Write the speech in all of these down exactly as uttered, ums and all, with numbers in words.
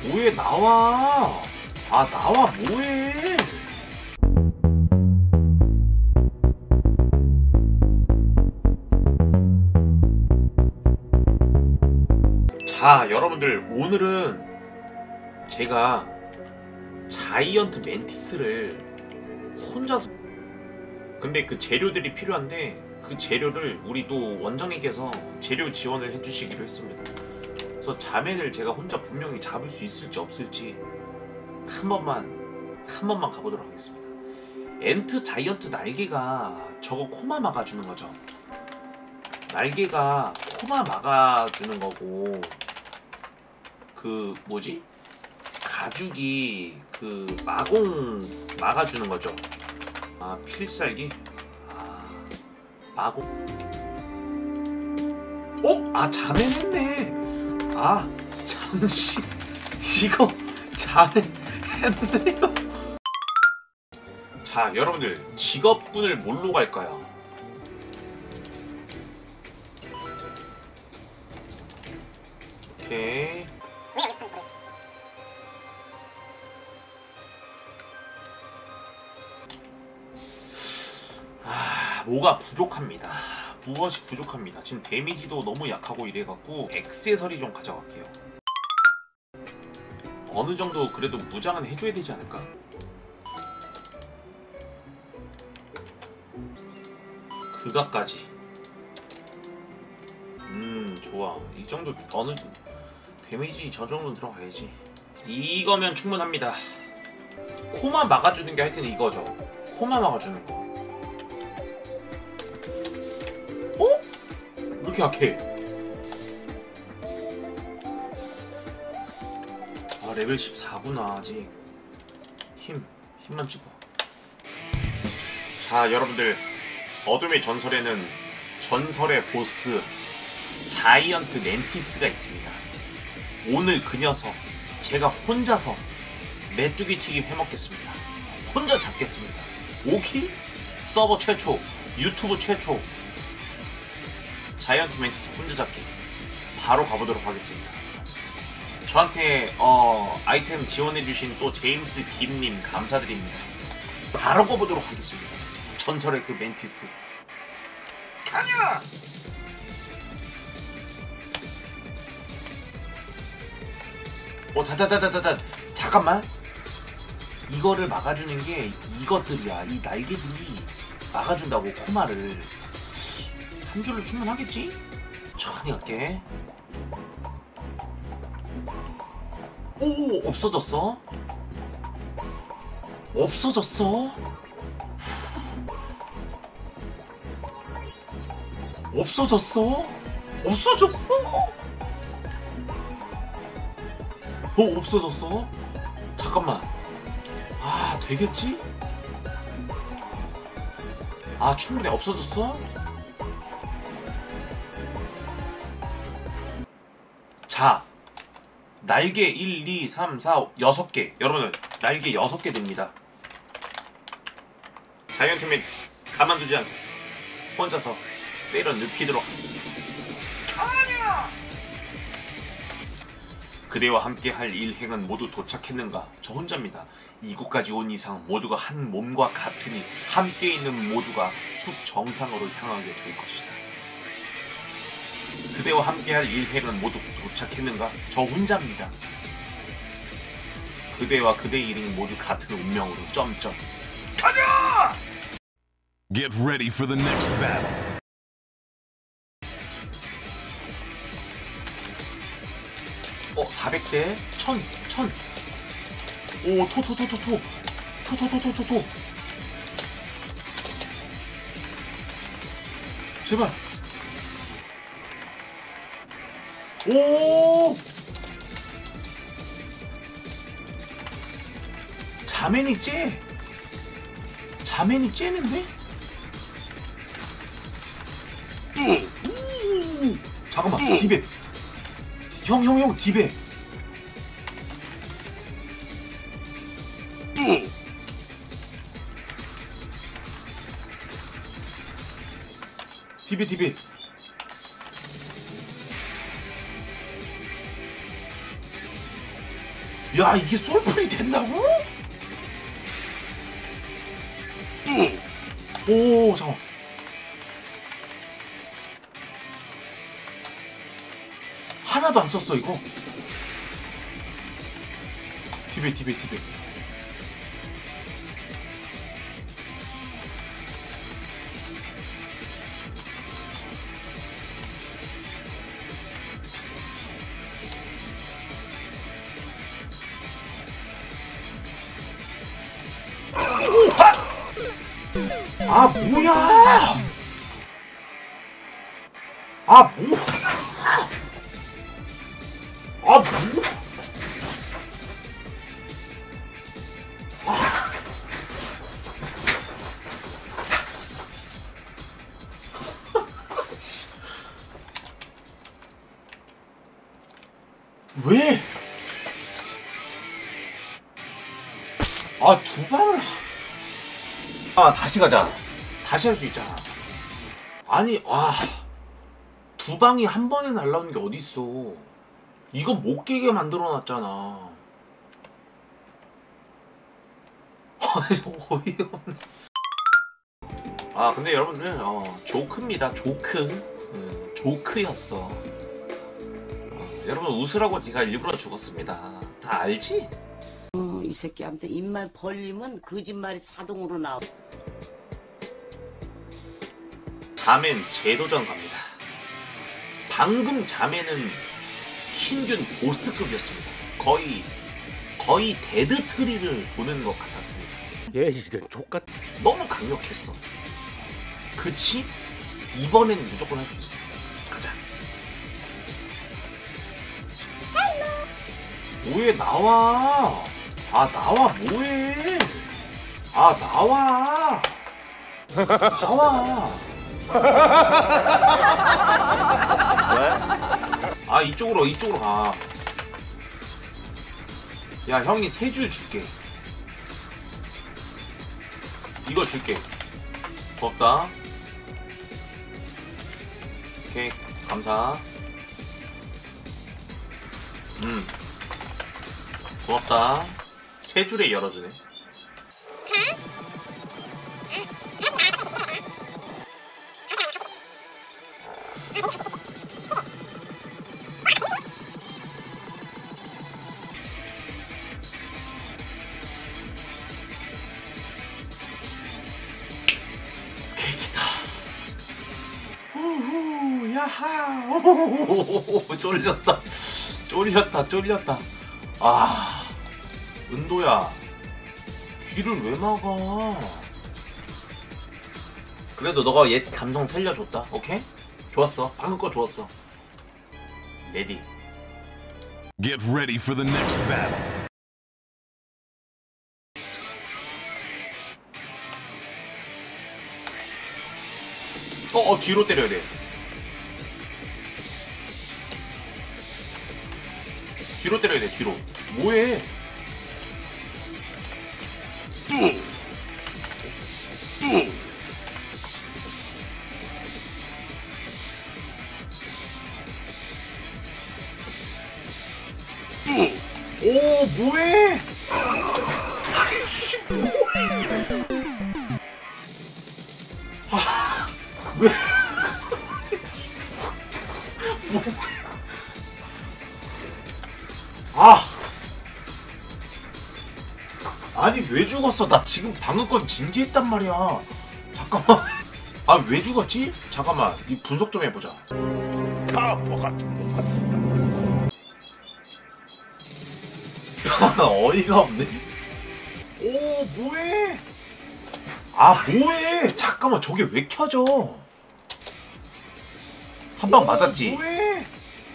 뭐해 나와. 아 나와 뭐해. 자 여러분들 오늘은 제가 자이언트 멘티스를 혼자서 근데 그 재료들이 필요한데 그 재료를 우리 또 원장님께서 재료 지원을 해주시기로 했습니다. 그래서 자맨을 제가 혼자 분명히 잡을 수 있을지 없을지 한 번만 한 번만 가보도록 하겠습니다. 엔트 자이언트 날개가 저거 코마 막아주는 거죠. 날개가 코마 막아주는 거고 그 뭐지? 가죽이 그 마공 막아주는 거죠. 아 필살기? 아 마공. 어? 아 자맨 했네. 아 잠시 이거 자맨 했네요. 자 여러분들 직업군을 뭘로 갈까요? 오케이. 아 뭐가 부족합니다. 무엇이 부족합니다. 지금 데미지도 너무 약하고 이래갖고 액세서리 좀 가져갈게요. 어느 정도 그래도 무장은 해줘야 되지 않을까? 그가까지. 음 좋아. 이 정도 어느 데미지 저 정도 들어가야지. 이거면 충분합니다. 코마 막아주는 게 하여튼 이거죠. 코마 막아주는 거. 어? 왜 이렇게 약해? 아 레벨 십사구나 아직. 힘 힘만 찍어. 자 여러분들 어둠의 전설에는 전설의 보스 자이언트 멘티스가 있습니다. 오늘 그 녀석 제가 혼자서 메뚜기 튀김 해먹겠습니다. 혼자 잡겠습니다. 오킬? 서버 최초, 유튜브 최초 자이언트 멘티스 혼자 잡기 바로 가보도록 하겠습니다. 저한테 어, 아이템 지원해주신 또 제임스 김님 감사드립니다. 바로 가보도록 하겠습니다. 전설의 그 멘티스 가냐! 어, 자자자자자자 잠깐만. 이거를 막아주는 게 이것들이야. 이 날개들이 막아준다고 코마를. 한 줄로 충분하겠지? 천천히 갈게. 오 없어졌어? 없어졌어? 없어졌어? 없어졌어? 어 없어졌어? 잠깐만. 아 되겠지? 아 충분히 없어졌어? 자 날개 일, 이, 삼, 사, 여섯 개 여러분들 날개 여섯 개 됩니다. 자이언트 멘티스 가만두지 않겠어. 혼자서 때려 눕히도록 하겠습니다. 아니야! 그대와 함께 할 일행은 모두 도착했는가? 저 혼자입니다. 이곳까지 온 이상 모두가 한 몸과 같으니 함께 있는 모두가 숲 정상으로 향하게 될 것이다. 그대와 함께 할 일행은 모두 도착했는가? 저 혼자입니다. 그대와 그대의 일행이 모두 같은 운명으로 점점 가자! Get ready for the next battle. 어 사백 대 천 천. 오 토 토 토 토 토 토 토 토 토 토 토 제발. 오 자맨이 째. 자맨이 째는데? 오 잠깐만 디베. 형, 형, 형, 디베. 디베, 디베. 야, 이게 솔플이 된다고? 오, 잠깐만. 하나도 안 썼어, 이거. 디베, 디베, 디베. 아, 뭐야! 아, 뭐! 아, 뭐! 아. 왜? 아, 두 방을. 아, 다시 가자. 다시 할 수 있잖아. 아니, 와. 두 방이 한 번에 날라오는 게 어딨어. 이건 못 깨게 만들어 놨잖아. 어이없네. 아, 근데 여러분들, 어, 조크입니다. 조크. 음, 조크였어. 어, 여러분, 웃으라고 네가 일부러 죽었습니다. 다 알지? 어, 이 새끼한테 입만 벌리면 거짓말이 자동으로 나와. 자맨 재도전 갑니다. 방금 자맨은 신균 보스급이었습니다. 거의 거의 데드트리를 보는 것 같았습니다. 얘 이제 족같. 너무 강력했어. 그치? 이번엔 무조건 할 수 있어. 가자. 뭐해, 나와. 아, 나와. 뭐해. 아, 나와. 나와. 아, 이쪽으로 이쪽으로 가. 야, 형이 세 줄 줄게. 이거 줄게. 고맙다. 오케이, 감사. 음, 고맙다. 세 줄에 열어주네. 후후, 야하. 오호호호호, 쫄렸다. 쫄렸다, 쫄렸다. 아, 은도야. 귀를 왜 막아? 그래도 너가 옛 감성 살려줬다. 오케이? 좋았어. 방금 거 좋았어. 레디. Get ready for the next battle. 어, 어, 뒤로 때려야 돼. 뒤로 때려야 돼, 뒤로. 뭐해? 뚜! 뚜! 뚜! 오, 뭐해? 아이씨, 뭐해? 아, 왜? 뭐? 아! 아니, 왜 죽었어? 나 지금 방금 건 진지했단 말이야. 잠깐만. 아, 왜 죽었지? 잠깐만. 이 분석 좀 해보자. 바보 같은 어이가 없네. 오, 뭐해? 아, 뭐해? 잠깐만, 저게 왜 켜져? 한 방 맞았지? 뭐해?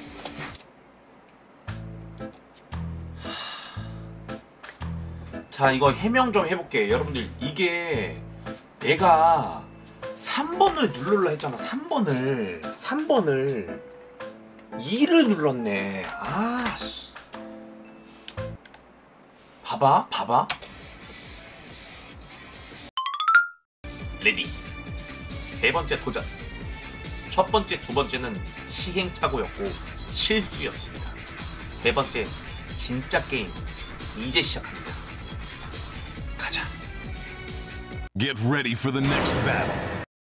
자, 이거 해명 좀 해볼게. 여러분들, 이게 내가 삼 번을 누르려 했잖아. 삼 번을. 삼 번을. 이를 눌렀네. 아, 씨. 봐봐, 봐봐. 레디. 세 번째 도전. 첫 번째, 두 번째는 시행착오였고 실수였습니다. 세 번째, 진짜 게임 이제 시작합니다. 가자. Get ready for the next battle.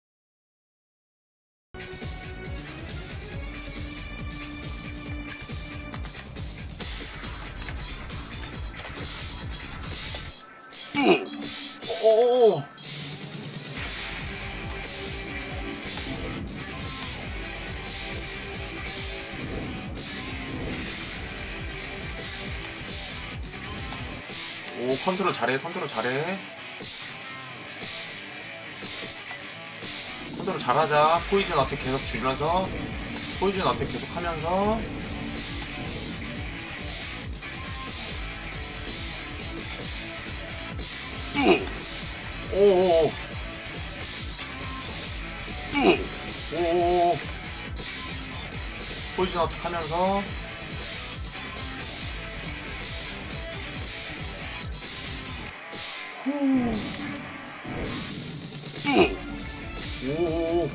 오. 오, 컨트롤 잘해, 컨트롤 잘해. 컨트롤 잘하자. 포이즌 어택 계속 주면서, 포이즌 어택 계속 하면서. 오오오. 오오오. 포이즌 어택 하면서. 후. 오.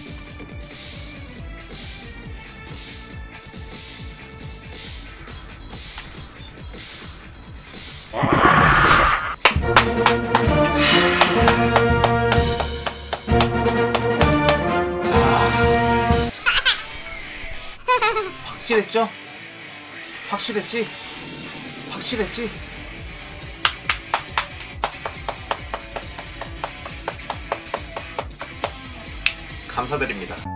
확실했죠? 확실했지? 확실했지? 감사드립니다.